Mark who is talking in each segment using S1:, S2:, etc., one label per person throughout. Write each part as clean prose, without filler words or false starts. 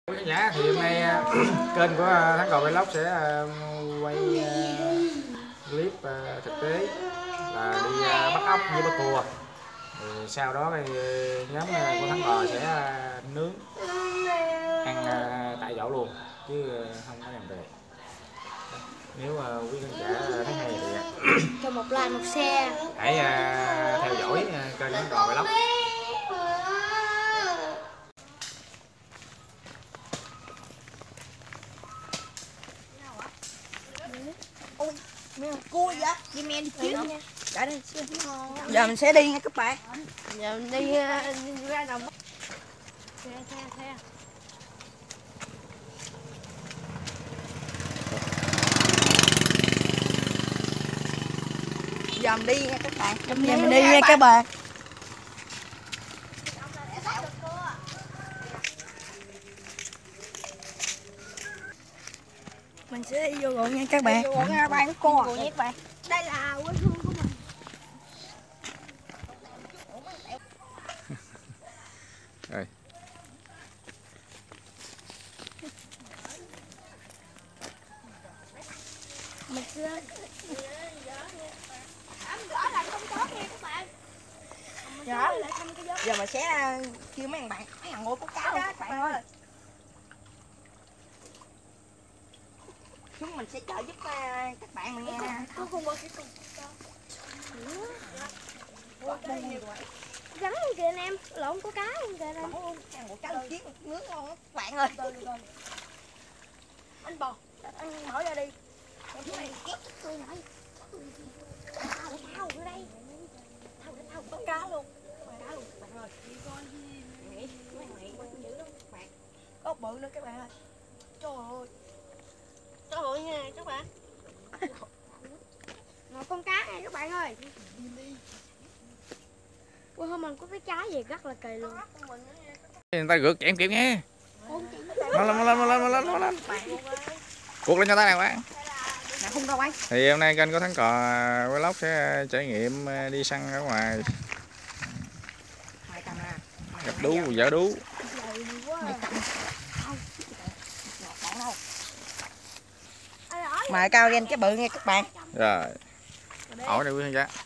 S1: Quý khán giả thì hôm nay kênh của Thắng Cò Vlog sẽ quay clip thực tế là đi bắt ốc với bắt cua. Thì sau đó thì nhóm của Thắng Cò sẽ nướng ăn tại chỗ luôn chứ không có đem về. Nếu quý khán giả thấy hay thì
S2: cho một like một share,
S1: hãy theo dõi kênh Thắng Cò Vlog.
S2: ôi mèo cua vậy đi men đi trước nha. Đây
S3: Giờ mình sẽ đi nha các bạn.
S2: giờ mình đi ra đồng xe.
S3: Giờ mình đi nha các bạn.
S2: Giờ mình đi nha các bạn.
S3: Mình sẽ đi vô ruộng nha các bạn.
S2: Vô ruộng nha các bạn, cua nha các bạn. Đây là quê hương của mình.
S1: Rồi.
S2: Mình sẽ gỡ lại không tốt nha các bạn.
S3: Giờ mình sẽ kêu mấy thằng ngồi có cá đó các bạn ơi. Chúng mình sẽ trợ giúp các bạn mình nghe nè.
S2: Tôi không có cái cùng gắn luôn kìa anh em, lộn có cá luôn kìa anh em.
S3: Một cá chiếc nướng ngon các bạn ơi.
S2: Anh bò, anh mở ra đi. Tôi nói thao ở đây. Thao có cá luôn. Cá luôn bạn ơi. Nghĩ mấy mày quanh dữ lắm bạn.
S3: Có bự nữa các bạn ơi.
S2: Trời ơi. Trời ơi nha các bạn. Một con cá nha các bạn ơi. Ui hôm mình có cái trái gì rất là kỳ luôn.
S1: Người ta rượt kẹp nghe. Mau lên. Cuột lên cho ta nè bạn.
S3: Không đâu anh.
S1: Thì hôm nay kênh của Thắng Cò Vlog sẽ trải nghiệm đi săn ở ngoài. Gặp đú, vợ đú.
S3: Mời cao ghen cái bự nha các bạn.
S1: Rồi. Hỏi đây quý khán giả.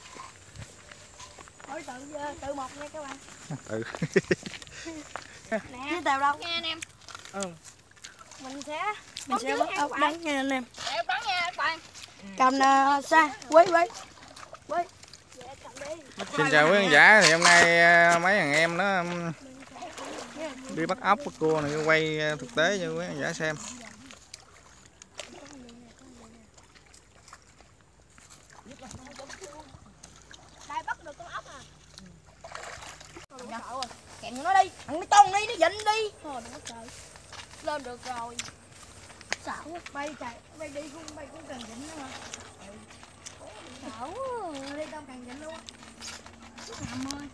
S2: Hỏi tự một nha các bạn.
S1: Ừ.
S2: Nè, tèo đâu nha anh em. Mình sẽ
S3: bắt ốc đánh nha anh em.
S2: để bắn nha các bạn.
S3: Cầm xa, quấy.
S1: Xin chào quý khán giả, thì hôm nay mấy thằng em nó đi bắt ốc bắt cua này, quay thực tế cho quý khán giả xem.
S2: Đây bắt được con ốc à.
S3: Kẹn nó đi, thằng mấy con đi, nó dịnh đi.
S2: Thôi đừng có sợ. Lên được rồi. Sợ quá, bay đi cũng cần dịnh nữa mà. Sợ quá, đi đâu cần dịnh luôn á. Nằm ơi.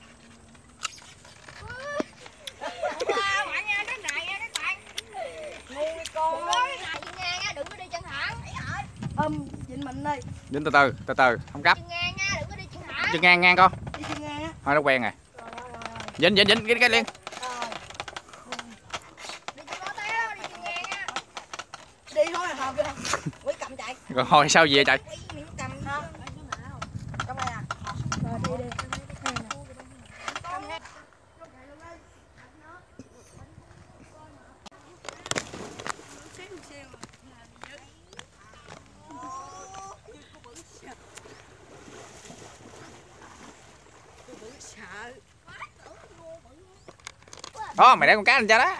S2: Bạn nha, cái này nha các bạn.
S3: Ngu cái con đó.
S2: Cái này chân ngang á, đừng có đi chân thẳng.
S3: Dịnh mình đi.
S1: Dính từ từ, không gấp.
S2: Chân ngang nha, đừng có đi chân thẳng.
S1: Chân ngang con.
S3: Đi chân ngang á.
S1: Thôi nó quen rồi. Dính cái liền.
S2: Đi chân có té đó, đi chân ngang á.
S3: Đi thôi là hợp kìa. Quỷ cầm chạy.
S1: Rồi hồi sao về trời.
S3: Miếng cầm ha. Trong đây à. Rồi đi.
S1: Đó, mày để con cá lên cho đó.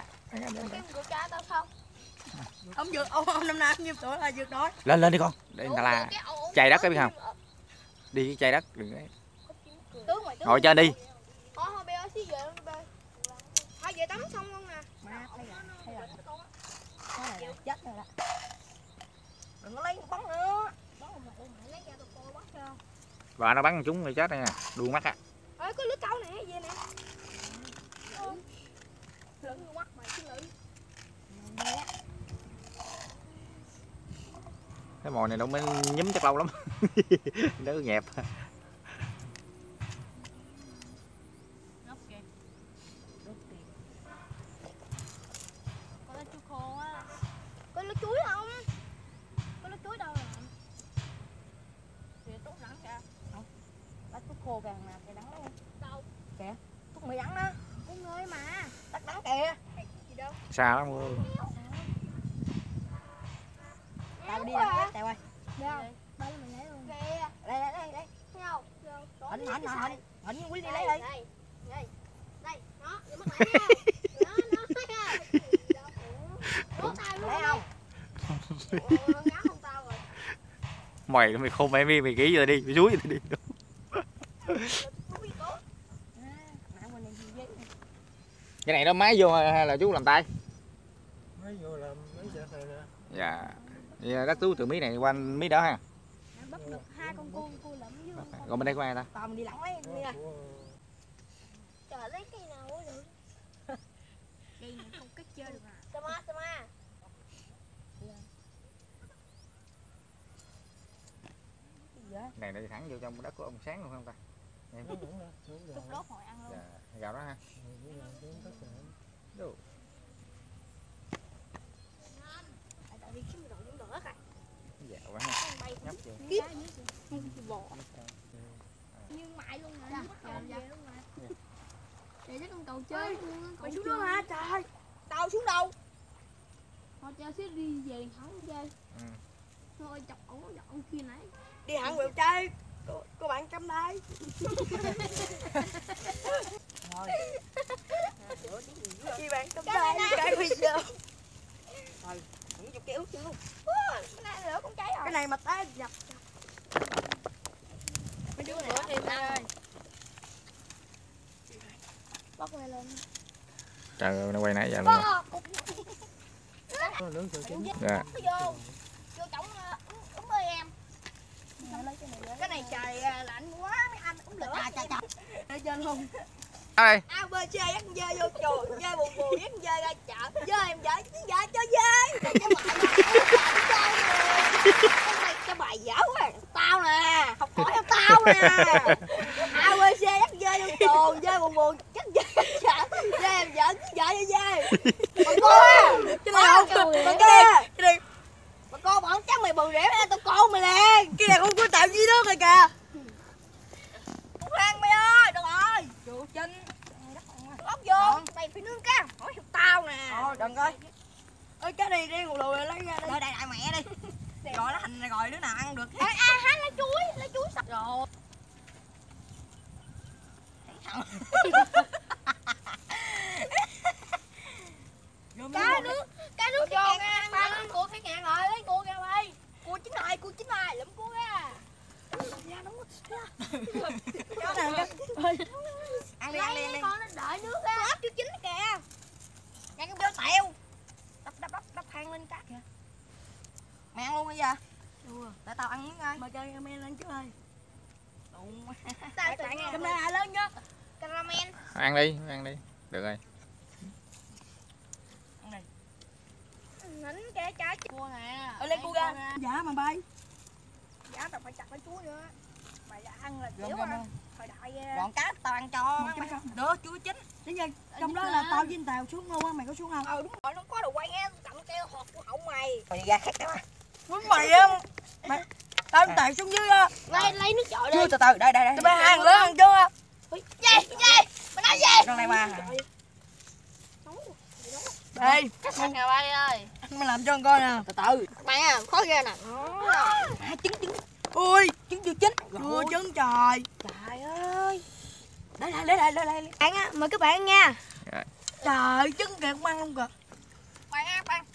S3: Ông năm nay nhiêu tuổi là vượt đói.
S1: Lên đi con. Để người ta la. Chày đất đó biết không? Đi cái chày đất đừng ấy. Ngồi trên đi.
S2: Thôi bé ơi xí về luôn bé. Thôi về tắm xong luôn nè.
S3: Chết rồi đó. Đừng có lấy bắn nữa.
S1: Và nó bắn chúng thì chết rồi nha. Đuôi mắt á.
S2: Ơi có lưới câu nè, về nè. Lưỡi mắt mày chứ lưỡi.
S1: Cái mồi này đâu mới nhúm chắc lâu lắm. Đỡ nhẹp. Xa lắm mưa.
S3: Tao đi đâu Tèo ơi.
S2: Đâu? Đây mình lấy luôn.
S3: Đây đây đây đây.
S2: Thấy không?
S3: Hình Quý đi lấy đi.
S2: Đây. Nó, để mất lại nha. Nó thấy không? Ủa tao luôn.
S3: Lấy không?
S2: Ngáo không tao rồi.
S1: Mày không mày mày kỹ giờ đi, mày dúi giờ đi. Cái này nó máy vô hay là chú làm tay?
S4: Máy vô làm mấy giờ này nè.
S1: Dạ. Vậy các chú từ mí này qua mí đó ha.
S2: Bắt được 2 con cua lẫm với con.
S1: Còn bên đây có ai ta?
S3: Tao mình đi lẳng lấy nha.
S2: Trời lấy cây nào cũng được. Cây này không cách chơi được à. Sama.
S1: Này đi thẳng vô trong đất của ông Sáng luôn không ta? Em.
S2: Chút đốt hồi ăn luôn.
S1: Dạ, gạo đó ha. Đồ.
S2: Tại vì cái đồ cũng đỡ rồi.
S1: Dạo quá ha.
S2: Bay
S1: Nhấp vô.
S2: bò. Nhưng mãi luôn nè. Để cho con cầu chơi.
S3: Mày xuống đó hả trời? Tao xuống đâu?
S2: Họ cho xếp đi về thắng chơi.
S1: Ừ.
S2: Thôi chọc ổng kia nãy.
S3: Đi hẳn quẹo chơi. Cô bạn cắm đây. Rồi. Chị bạn cắm đây cái bây giờ. Rồi, không chụp kéo chứ luôn.
S2: Cái này lửa cũng cháy rồi.
S3: Cái này mà té dập.
S2: Mấy đứa lửa thì ơi. Bóc này lên.
S1: Trời ơi, nó quay nãy giờ luôn.
S4: Có lớn trời chính.
S1: Dạ.
S2: Vô chổng úng ơi em. Cái này trời lạnh quá mấy anh úng lửa.
S3: Trời. Ở trên luôn.
S1: Đây.
S3: ABC dắt dơ vô chùa, dơ bù dắt dơ ra chợ, dơ em vợ cho dơ. Cái bài dở quá. Tao nè, học hỏi theo tao nè. ABC dắt dơ vô chùa, dơ bù dắt dơ ra chợ, dơ em vợ cho dơ. Còn cô á, cái này không, còn cái này. Mà cô bọn chắc mày bù rỉa ra tao cô mày liền. Cái này không có tạo gì đó rồi kìa. Không ăn mày ơi, được rồi. Chủ Trinh. Ốc vô, mày phải nướng cá, hỏi theo tao nè. Đừng coi. Ơi cái này đi, ngồi lùi lấy ra đi. Đây đại mẹ đi. Gọi nó hành rồi đứa nào ăn được.
S2: Ai hái lấy chuối sạch rồi. Cá nước vô nha, ba con cua cái ngàn rồi, lấy cua ra bay.
S3: Cua chín rồi, lụm cua ra.
S2: Ra đúng rồi.
S3: Cho nè. Ăn đi.
S2: Con nó đợi nước á.
S3: Ớt chưa chín kìa. Ăn cái bơ tẹo. Đắp than lên cá kìa. Mày ăn luôn bây giờ?
S2: Chưa.
S3: Để tao ăn miếng coi. Mày chơi ramen lên trước ơi. Đụng.
S2: Tao tự
S3: Cầm ra lên chứ.
S2: caramel.
S1: Ăn đi. Được rồi.
S3: Ăn đi.
S2: Nín cái trái cua nè.
S3: Lên cua ra. Dạ mà bay. Dạ tao phải chặt cái chuối nữa. Mày đã ăn là kiểu thời đại. Gọn cá tao ăn cho. Được chuối chín. Đến giờ trong đó là tao với Tàu xuống luôn á, mày có xuống không? Đúng rồi, nó có đồ quay nghe, cầm keo hột của hậu mày. Mày ra khác đó. Muốn mày á. Mày tao Tàu xuống dưới á.
S2: Lấy nước trội đi.
S3: Chưa từ từ, đây. Tao bay ăn lớn ăn chưa?
S2: Gì? Mày nói gì?
S3: Con này mà. Đây,
S2: Cắt nè bay ơi.
S3: mày làm cho con coi nè. Từ từ.
S2: Mày à, khó ghê nè.
S3: Trứng. Ui, trứng chưa chín. Chưa trứng trời. Trời ơi. Để lại.
S2: Ăn á, mời các bạn ăn nha.
S3: Trời, trứng kìa không ăn luôn kìa.
S2: Bạn ăn.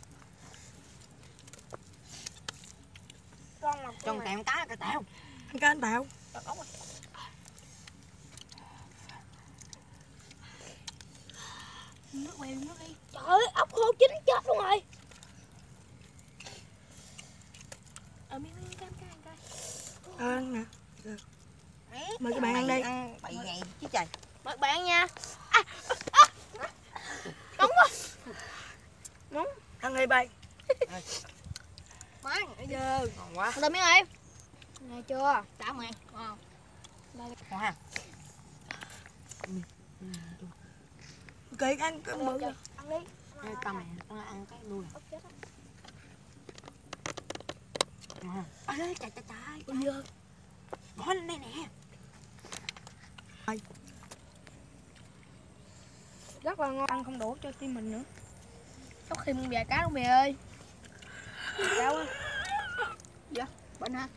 S2: Con là
S3: Cho kèm cá cái Tàu. Ăn cá anh Tàu.
S2: nước đi. Trời ơi, ốc khô chín chết luôn rồi. Miếng cam coi.
S3: Ăn nè. Mời các bạn ăn đi.
S2: Ăn
S3: bậy ngày chứ trời.
S2: Mời bạn nha. Nóng quá. Nóng.
S3: Ăn đi bay.
S2: Má,
S3: Bây giờ ngon quá.
S2: ăn miếng đi. Nghe chưa? Đã mày. Ngon.
S3: Ngon ha. Kệ ăn cái bự.
S2: Ăn đi.
S3: Đây cầm này, con ăn cái đuôi.
S2: Ốc chết á.
S3: Ngon. Ê trời. Bây giờ. Bỏ lên đây nè.
S2: Rất là ngon, ăn không đủ cho tim mình nữa. Có khi một vài cá luôn mày ơi.
S3: Sao á? Dạ, bệnh hả?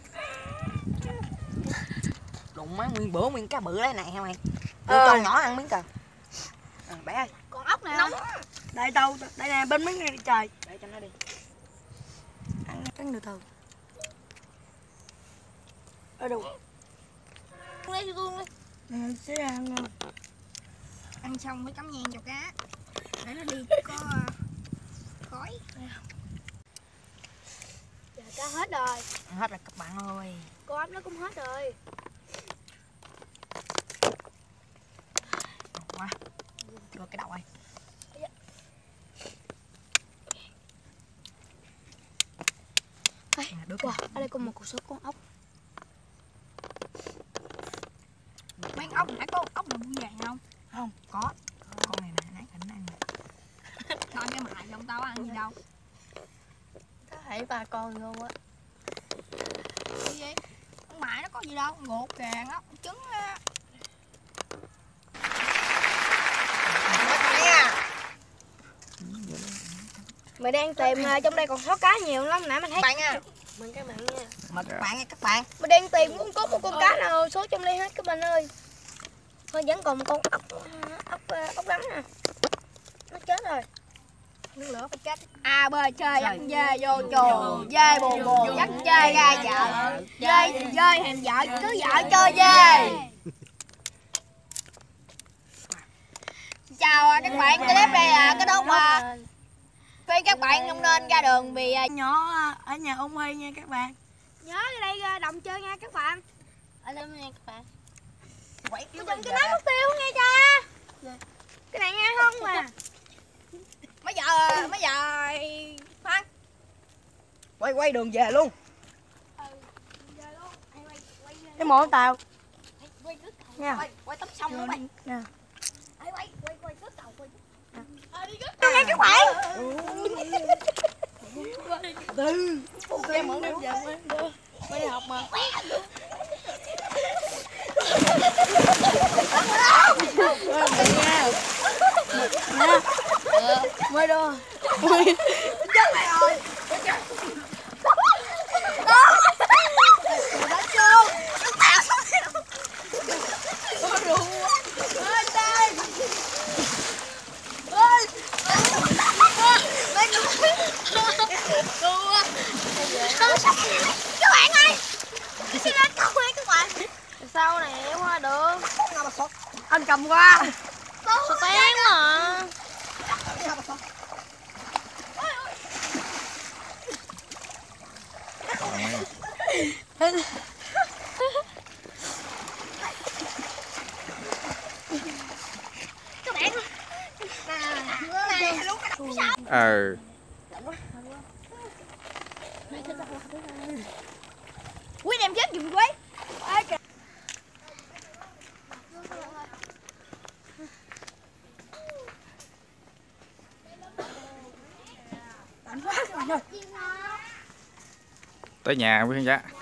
S3: Đụng má nguyên bữa nguyên cá bự đấy này hả mày? Cho nhỏ ăn miếng cờ. Bé ơi.
S2: Con ốc nè.
S3: Nóng.
S2: Đây đâu, đây nè bên miếng này trời.
S3: Để cho nó đi. Ăn cắn từ từ.
S2: Ở đâu?
S3: Lấy cho tôi đi.
S2: Nè, sẽ ăn. Ăn xong mới cắm nhang cho cá. Để nó đi có khói. Giờ cá hết rồi.
S3: Ăn hết rồi các bạn ơi.
S2: Con ốc nó cũng hết rồi.
S3: Quá. Đưa cái đầu ơi.
S2: Wow, ở đây có một số con ốc.
S3: Mấy ốc nãy có ốc nào buông vàng không? Không, có. Con này nè, nãy Thịnh ăn nè.
S2: Coi cái mại trong tao ăn gì đâu.
S3: Có thể ba con luôn á.
S2: Gì vậy? Con mại nó có gì đâu, ngột càng ốc, trứng á. Mày đang tìm trong đây còn số cá nhiều lắm, nãy mình thấy.
S3: Bạn nha.
S2: Mời các bạn nha.
S3: Mời các bạn nha các bạn.
S2: Mày đang tìm cũng có một con cá nào số trong đây hết các bạn ơi. Thôi vẫn còn một con ốc rắn nè. Nó chết rồi. Nước lửa phải chết. A bơi chơi dắt dê vô chuồng, dê buồn buồn dắt dê ra chợ. Dê hèm vợ cứ vợ chơi dê. Chào các bạn, clip đây là cái lúc mà khi các bạn không nên ra đường vì nhỏ ở nhà ông Huy nha các bạn. Nhớ ra đây ra đồng chơi nha các bạn.
S3: Ở đây nha các bạn. Quẩy
S2: Đừng cái nắm mục tiêu nghe cha. Cái này nghe không mà. Mấy giờ Phan.
S3: Quay đường về luôn.
S2: Cái món tao. Nha.
S3: Quay tắm xong luôn bạn.
S2: Nè.
S3: Quay rước tàu quay.
S2: Nghe các bạn.
S3: Cái món đem về mới đi học mà.
S2: Mới đồ.
S3: Chết mày rồi.
S2: Các bạn ơi. Cái xe lên câu ơi các bạn.
S3: Sao nè qua được.
S2: Anh cầm qua.
S3: Sao tén mà.
S2: Các bạn. Quý đem chết giùm quý.
S1: Tới nhà quý khán giả.